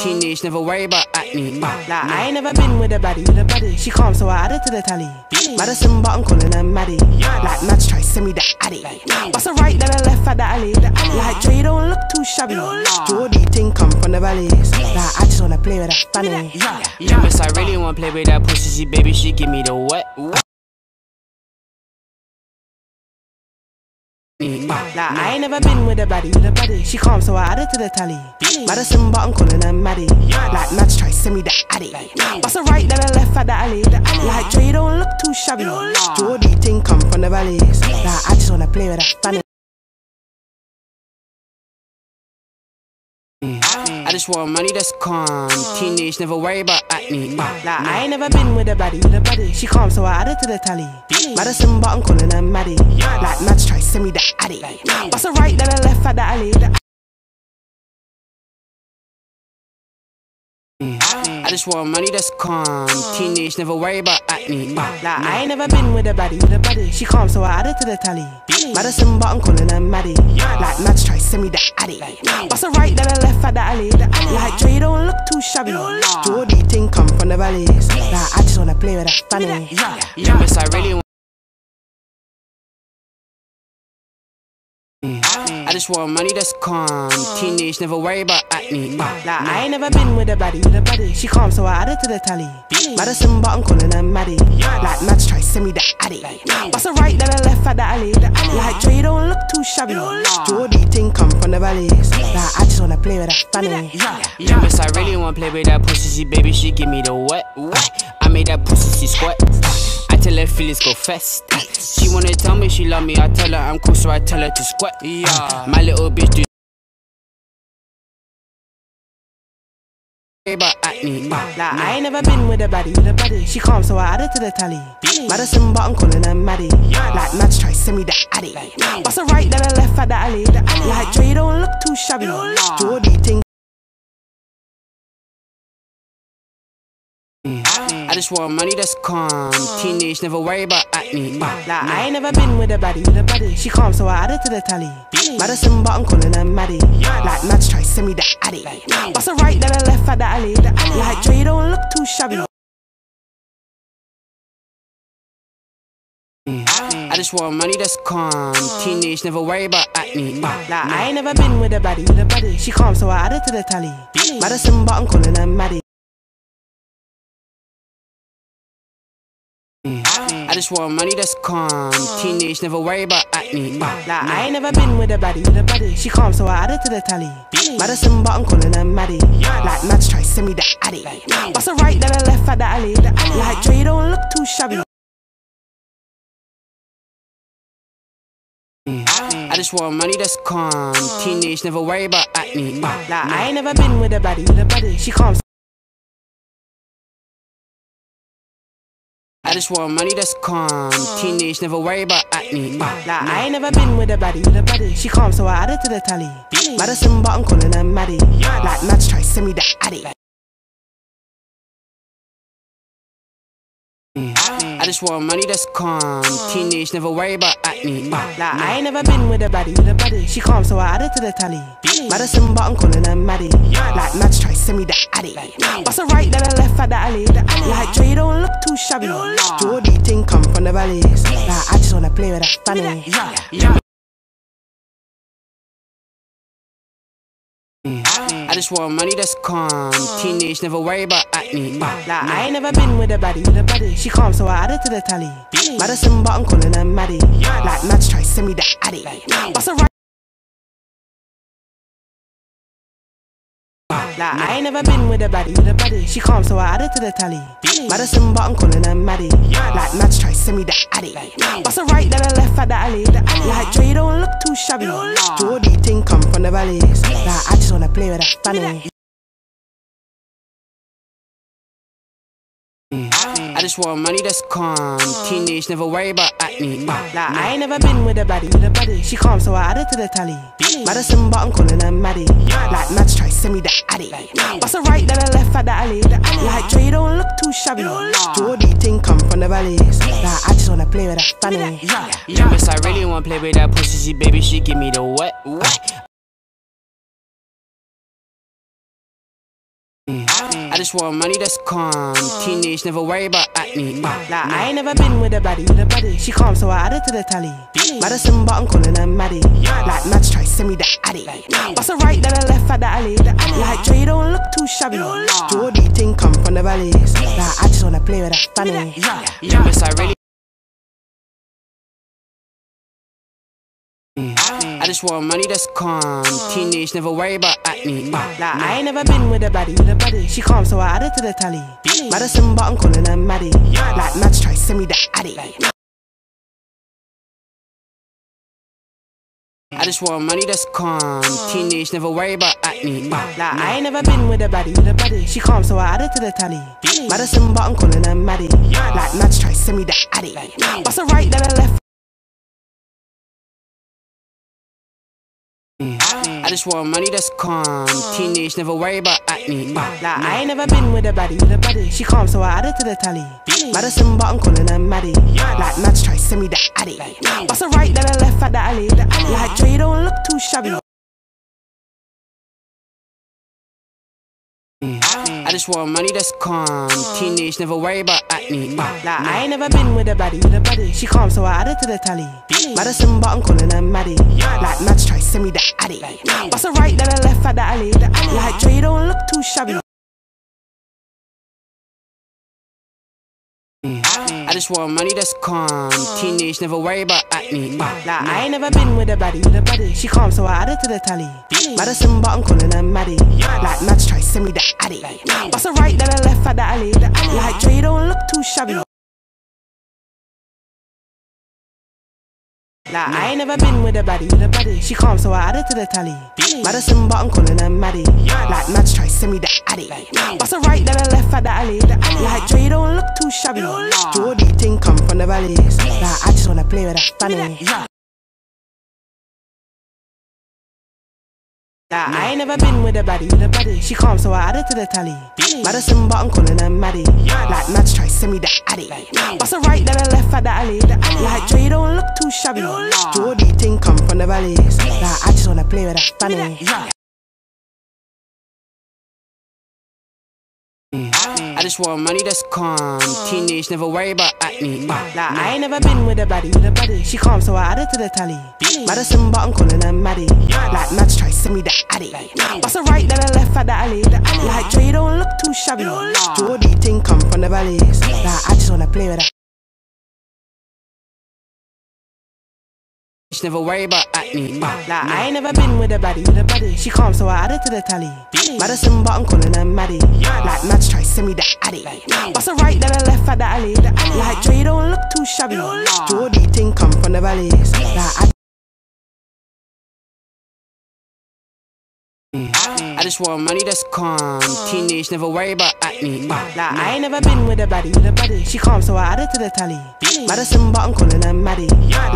Teenage, never worry about acne. Like I ain't never been with a baddie. She calm, so I added to the tally. Madison, but I'm calling her Maddie. Like Mads try send me the addy. What's a right, then I left at the alley. Like Dre don't look too shabby. Jordy thing come from the valleys. Like I just wanna play with that fanny. Yeah, miss, I really wanna play with that pussy. She baby, she give me the wet. Like I ain't never been with a baddie. She calm, so I added to the tally. Madison, but I'm calling her Maddie. Like Mads try send me the addy. What's a right, then I left at the alley. Like Dre don't look too shabby. Jordy thing come from the valleys. Like I just wanna play with that fanny. I just want money that's calm. Teenage, never worry about acne. Like I ain't never been with a baddie. She calm, so I added to the tally. Madison, but I'm calling her Maddie. Like Mads try send me the addy. What's a right, then I left at the alley. I just want money that's calm. Teenage, never worry about acne. Like I ain't never been with a baddie. She calm, so I added to the tally. Madison, but I'm calling her Maddie. Like Mads try send me the addy. What's a right, then I left at the alley. Like Dre don't look too shabby. Jordy thing come from the valleys. Like I just wanna play with that fanny. Yeah, miss, I really want. I just want money that's calm. Teenage, never worry about acne. Like I ain't never been with a baddie. She calm, so I added to the tally. Madison, but I'm calling her Maddie. Like Mads try send me the addy. What's a right, then I left at the alley. Like Dre don't look too shabby. Jordy thing come from the valleys. Like I just wanna play with that fanny. Yeah, miss, I really wanna play with that pussy. She baby, she give me the wet. I made that pussy, she sweat. I tell her feelings go fast. She wanna tell me she love me, I tell her I'm cool, so I tell her to squat. My little bitch do about acne. Like I ain't never been with a baddie. She calm, so I added to the tally. Madison, but I'm calling her Maddie. Like Mads try send me the addy. What's a right, then I left at the alley. Like Dre don't look too shabby. Jordy thing. I just want money that's calm. Teenage, never worry about acne. Like I ain't never been with a baddie. She calm, so I added to the tally. Madison, but I'm calling her Maddie. Like Mads try send me the addy. What's a right, then I left at the alley. Like Dre don't look too shabby. I just want money that's calm. Teenage, never worry about acne. Like I ain't never been with a baddie. She calm, so I added to the tally. Madison, but I'm calling her Maddie. I just want money that's calm. Teenage, never worry about acne. Like I ain't never been with a baddie. She calm, so I added to the tally. Madison, but I'm calling her Maddie. Like Mads try send me the addy. What's a right, then I left at the alley. Like Dre don't look too shabby. I just want money that's calm. Teenage, never worry about acne. Like I ain't never been with a baddie. She calm. I just want money that's calm. Teenage, never worry about acne. Like I ain't never been with a baddie. She calm, so I added to the tally. Madison, but I'm calling her Maddie. Like Mads try send me the addy. I just want money that's calm. Teenage, never worry about acne. Like I ain't never been with a baddie. She calm, so I added to the tally. Madison, but I'm calling her Maddie. Like Mads try send me the addy. What's a right, then I left at the alley. Like Dre don't look too shabby. Jordy thing come from the valleys. Like I just wanna play with that fanny. I just want money that's calm. Teenage, never worry about acne. Like I ain't never been with a baddie. She calm, so I added to the tally. Madison, but I'm calling her Maddie. Like Mads try send me the addy. What's a right? Like I ain't never been with a baddie. She calm, so I added to the tally. Madison, but I'm calling her Maddie. Like Mads try send me the addy. What's a right, then I left at the alley. Like Dre don't look too shabby. Jordy thing come from the valleys. Like I just wanna play with that fanny. I just want money that's calm. Teenage, never worry about acne. Like I ain't never been with a baddie. She calm, so I added to the tally. Madison, but I'm calling her Maddie. Like Mads try send me the addy. What's a right, then I left at the alley. Like Dre don't look too shabby. Jordy thing come from the valleys. Like I just wanna play with that fanny. Yeah, miss, I really wanna play with that pussy. She baby, she give me the wet. I just want money that's calm. Teenage, never worry about acne. Like I ain't never been with a baddie. She calm, so I added to the tally. Madison, but I'm calling her Maddie. Like Mads try send me the addy. Bust a right, then I left at the alley. Like Dre, don't look too shabby. Geordie thing come from the valleys. Like I just wanna play with that funny. Yeah, miss, I really. I just want money that's calm. Teenage, never worry about acne. Like I ain't never been with a baddie. She calm, so I added to the tally. Madison, but I'm calling her Maddie. Like Mads try send me the addy. I just want money that's calm. Teenage, never worry about acne. Like I ain't never been with a baddie. She calm, so I added to the tally. Madison, but I'm calling her Maddie. Like Mads try send me the addy. Bust a right, then I left. I just want money that's calm. Teenage, never worry about acne. Like I ain't never been with a baddie. She calm, so I added to the tally. Madison, but I'm calling her Maddie. Like Mads try send me the addy. Bust a right, then I left at the alley. Like Dre, don't look too shabby. I just want money that's calm. Teenage, never worry about acne. Like I ain't never been with a baddie. She calm, so I added to the tally. Madison, but I'm calling her Maddie. Like Mads try send me the addy. Bust a right, then I left at the alley. Like Dre, don't look too shabby. I just want money that's calm. Teenage, never worry about acne. Like I ain't never been with a baddie. She calm, so I added to the tally. Madison, but I'm calling her Maddie. Like Mads try send me the addy. Bust a right, then I left at the alley. Like Dre, don't look too shabby. Like I ain't never been with a baddie. She calm, so I added to the tally. Madison, but I'm calling her Maddie. Like Mads try send me the addy. Bust a right, then I left at the alley. Like Dre, don't look too shabby. Geordie thing come from the valleys. Like I just wanna play with that funny. Like I ain't never been with a baddie. She calm, so I added to the tally. Madison, but I'm calling her Maddie. Like Mads try send me the addy. Bust a right, then I left at the alley. Like Dre, don't look too shabby. Geordie thing come from the valleys. Like I just wanna play with that funny. I just want money that's calm. Teenage, never worry about acne. Like I ain't never been with a baddie. She calm, so I added to the tally. Madison, but I'm calling her Maddie. Like Mads try send me the addy. Bust a right, then I left at the alley. Like Dre, don't look too shabby. Geordie thing come from the valleys. Like I just wanna play with that. Never worry about acne. Like I ain't never been with a baddie. She calm, so I added to the tally. Madison, but I'm calling her Maddie. Like Mads try send me the addy. Bust a right, then I left at the alley. Like Dre, don't look too shabby. Geordie thing come from the valleys. Like I just want money that's calm. Teenage, never worry about acne. Like I ain't never been with a baddie. She calm, so I added to the tally. Madison, but I'm calling her Maddie.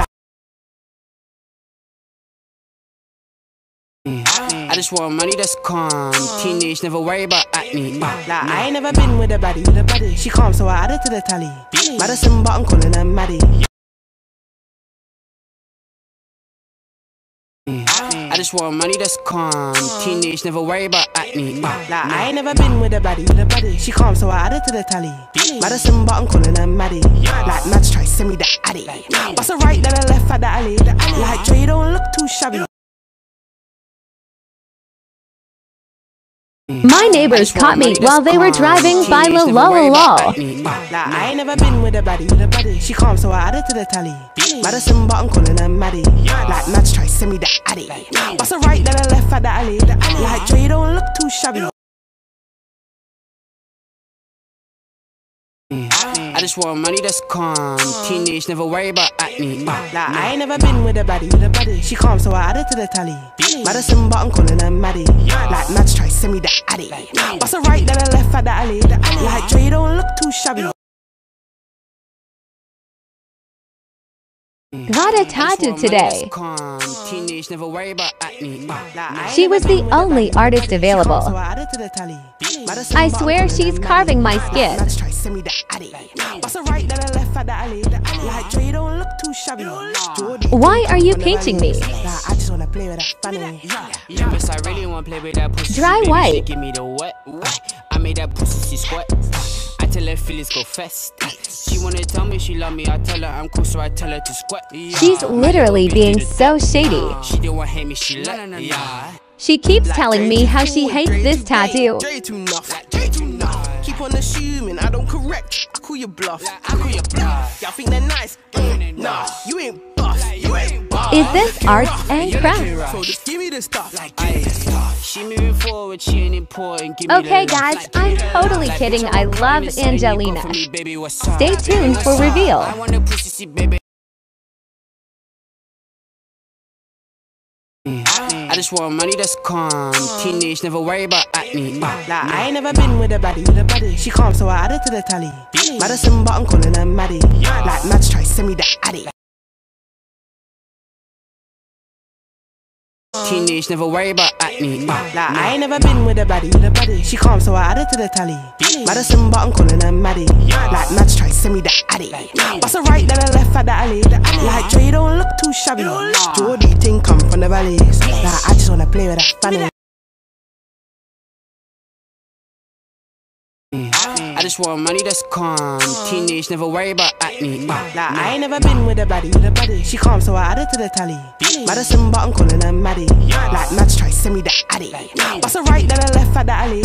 I just want money that's calm. Teenage, never worry about acne. Like I ain't never been with a baddie. She calm, so I added to the tally. Madison, but I'm calling her Maddie. I just want money that's calm. Teenage, never worry about acne. Like I ain't never been with a baddie. She calm, so I added to the tally. Madison, but I'm calling her Maddie. Like Mads try send me the addy. Bust a right, then I left at the alley. Like Dre, don't look too shabby. My neighbors caught me while they were driving by la la la la. Like I ain't never been with a baddie. She calm, so I added to the tally. Madison, but I'm calling her Maddie. Like Mads try send me the addy. Bust a right, then I left at the alley. Like Dre, don't look too shabby. I just want money that's calm. Teenage, never worry about acne. Like I ain't never been with a baddie. She calm, so I added to the tally. Madison, but I'm calling her Maddie. Like Mads try send me the addy. Bust a right, then I left at the alley. Like Dre, don't look too shabby. Got a tattoo today. Teenage, never worry about acne. She was the only artist available. I swear she's carving my skin. Why are you painting me? Yes, I really want to play with that pussy. Dry white. Give me the wet. I made made that pussy she squat. I tell her feelings go fast. She wanna tell me she love me, I tell her I'm cool, so I tell her to squat. She's literally being so shady. She didn't want hate me, she like She keeps telling me how she hates this tattoo. Keep on assuming I don't correct. I call you bluff. Y'all think they're nice? Nah, you ain't boss. Is this arts and crafts? So just give me the stuff. she moving forward, she ain't important. Give me Okay the guys, I'm totally kidding. I love Angelina. Stay tuned for reveal. I want a pussy, see, baby. I just want money that's calm. Teenage, never worry about acne. Like I ain't never been with a baddie. She calm, so I added to the tally. Madison Button calling her Maddie. Like Mads try send me the addy. Teenage, never worry about acne. Like I ain't never been with a baddie. She calm, so I added to the tally. Madison Button calling her Maddie. Like Mads try send me the addy. Bust a right, then I left at the alley. Like Dre don't look too shabby. Jordy ting come from the valleys. Like I just wanna play with that funny. I just want money that's calm. Teenage, never worry about acne. Like I ain't never been with a baddie. She calm, so I added to the tally. Madison Button calling her Maddie. Like Mads try send me the addy. Bust a right, then I left at the alley.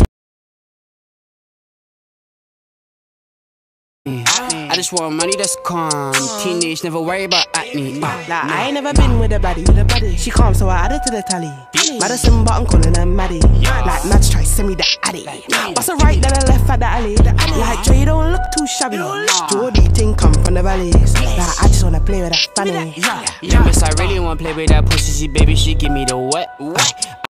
I just want money that's calm. Teenage, never worry about acne. Like I ain't never been with a baddie. She calm, so I added to the tally. Madison Button calling her Maddie. Like Mads try send me the addy. Bust a right, then I left at the alley. Like Dre don't look too shabby. Jordy ting come from the valleys. Like I just wanna play with that funny. Yeah, miss, I really wanna play with that pussy, see, baby, she give me the wet.